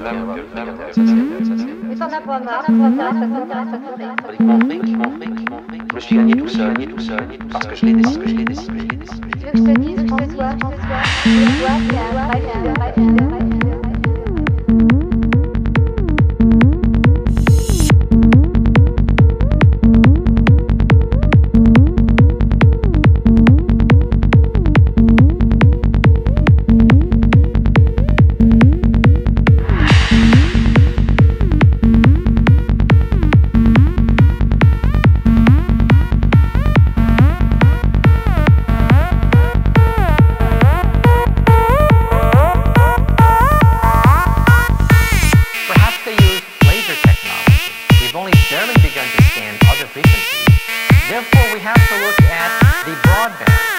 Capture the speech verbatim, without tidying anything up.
Mais t'en as pas marre, ça t'intéresse, ça t'intéresse, ça t'intéresse. Mon fric, mon fric, mon fric, je me suis gagné tout seul, tout seul, parce que je l'ai décidé, je l'ai décidé, je l'ai décidé. Tu veux que je te dise, François, François, François, c'est un vrai leader, vrai leader, vrai leader. We've only barely begun to scan other frequencies. Therefore, we have to look at the broadband.